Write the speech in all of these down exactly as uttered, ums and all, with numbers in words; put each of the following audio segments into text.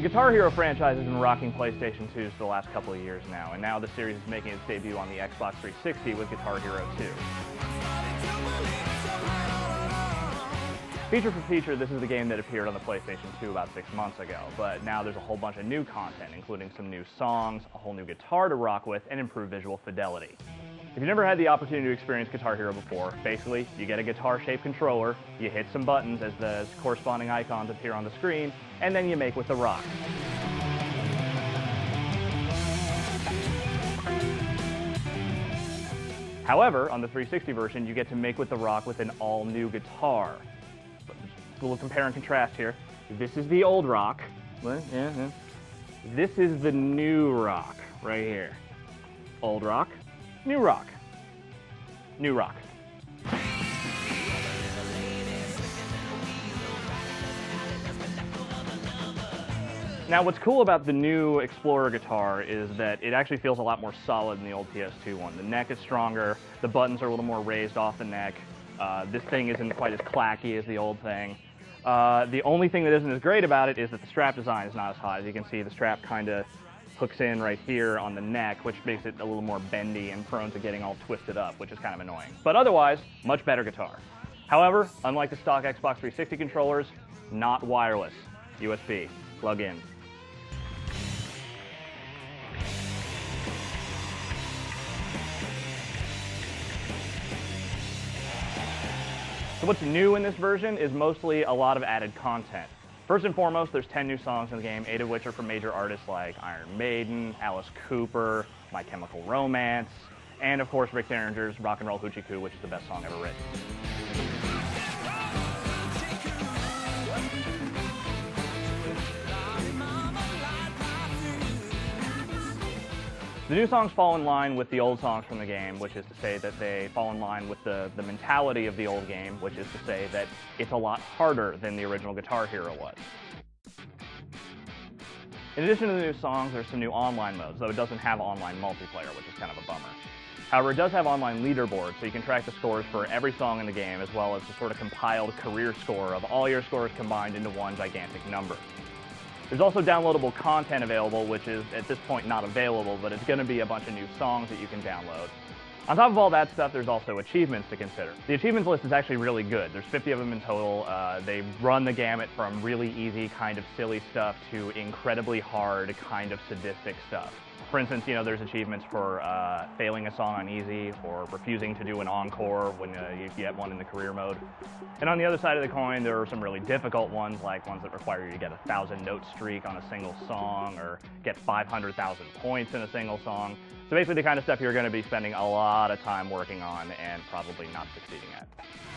Guitar Hero franchise has been rocking PlayStation twos for the last couple of years now, and now the series is making its debut on the Xbox three sixty with Guitar Hero two. Feature for feature, this is the game that appeared on the PlayStation two about six months ago, but now there's a whole bunch of new content, including some new songs, a whole new guitar to rock with, and improved visual fidelity. If you've never had the opportunity to experience Guitar Hero before, basically, you get a guitar-shaped controller, you hit some buttons as the corresponding icons appear on the screen, and then you make with the rock. However, on the three sixty version, you get to make with the rock with an all-new guitar. A little compare and contrast here. This is the old rock. This is the new rock, right here. Old rock. New rock. New rock. Now what's cool about the new Explorer guitar is that it actually feels a lot more solid than the old P S two one. The neck is stronger, the buttons are a little more raised off the neck. Uh, this thing isn't quite as clacky as the old thing. Uh, the only thing that isn't as great about it is that the strap design is not as hot. As you can see, the strap kind of hooks in right here on the neck, which makes it a little more bendy and prone to getting all twisted up, which is kind of annoying. But otherwise, much better guitar. However, unlike the stock Xbox three sixty controllers, not wireless. U S B. Plug in. So what's new in this version is mostly a lot of added content. First and foremost, there's ten new songs in the game, eight of which are from major artists like Iron Maiden, Alice Cooper, My Chemical Romance, and of course Rick Derringer's Rock and Roll Hoochie Coo, which is the best song ever written. The new songs fall in line with the old songs from the game, which is to say that they fall in line with the, the mentality of the old game, which is to say that it's a lot harder than the original Guitar Hero was. In addition to the new songs, there's some new online modes, though it doesn't have online multiplayer, which is kind of a bummer. However, it does have online leaderboards, so you can track the scores for every song in the game, as well as the sort of compiled career score of all your scores combined into one gigantic number. There's also downloadable content available, which is at this point not available, but it's going to be a bunch of new songs that you can download. On top of all that stuff, there's also achievements to consider. The achievements list is actually really good. There's fifty of them in total. Uh, they run the gamut from really easy kind of silly stuff to incredibly hard kind of sadistic stuff. For instance, you know, there's achievements for uh, failing a song on easy or refusing to do an encore when uh, you get one in the career mode. And on the other side of the coin, there are some really difficult ones, like ones that require you to get a thousand note streak on a single song or get five hundred thousand points in a single song. So basically the kind of stuff you're going to be spending a lot of time working on and probably not succeeding at.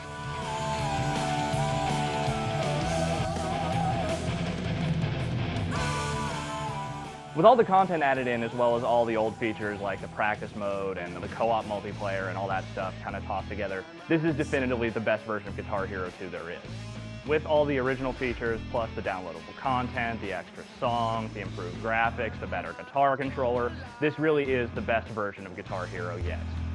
With all the content added in, as well as all the old features like the practice mode and the co-op multiplayer and all that stuff kind of tossed together, this is definitively the best version of Guitar Hero two there is. With all the original features, plus the downloadable content, the extra songs, the improved graphics, the better guitar controller, this really is the best version of Guitar Hero yet.